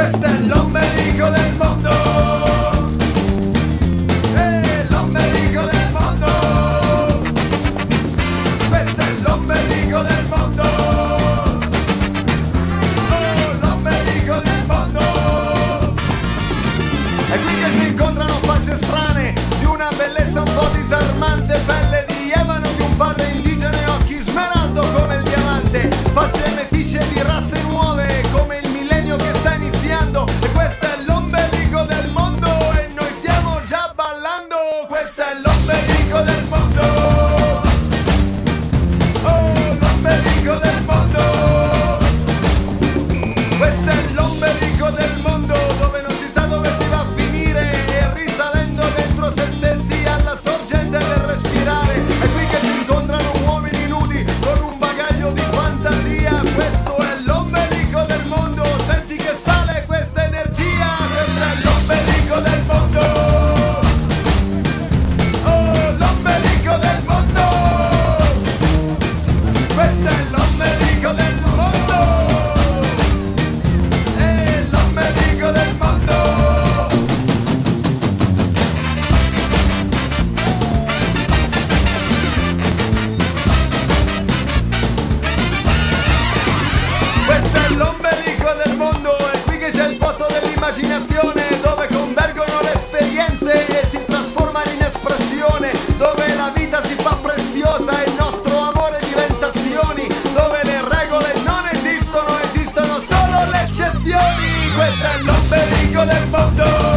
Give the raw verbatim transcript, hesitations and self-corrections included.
Questo è l'ombelico del mondo. Eh, l'ombelico del mondo. Questo è l'ombelico del mondo. Oh, l'ombelico del mondo. È qui che si incontrano facce strane, di una bellezza un po' disarmante, pelle di ebano di un padre indigeno e occhi smeraldo come il diamante, facce meticce di razze nuove come il millennio che sta iniziando. E questo è l'ombelico del mondo e noi stiamo già ballando. Questo è l'ombelico del mondo. Oh, l'ombelico del mondo. Questo è l'ombelico del mondo, dove non si sa dove si va a finire, e risalendo dentro se stessi alla sorgente del respirare. È qui che si incontrano uomini nudi con un bagaglio di fantasia. Questo è l'ombelico del mondo, senti che sale questa energia. Questo è l'ombelico del mondo. Oh, l'ombelico del mondo. Questo è l'ombelico del mondo. Eh, l'ombelico del mondo. Questo è l'ombelico del mondo, è qui che c'è il posto dell'immaginazione, dove convergono le esperienze e si trasformano in espressione, dove la vita si fa preziosa e il nostro amore diventa azioni, dove le regole non esistono, esistono solo le eccezioni. Questo è l'ombelico del mondo.